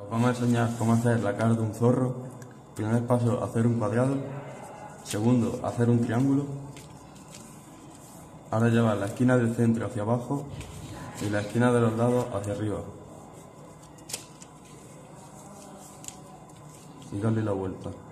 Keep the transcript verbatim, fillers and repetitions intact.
Vamos a enseñar cómo hacer la cara de un zorro. Primer paso, hacer un cuadrado. Segundo, hacer un triángulo. Ahora llevar la esquina del centro hacia abajo y la esquina de los lados hacia arriba. Y darle la vuelta.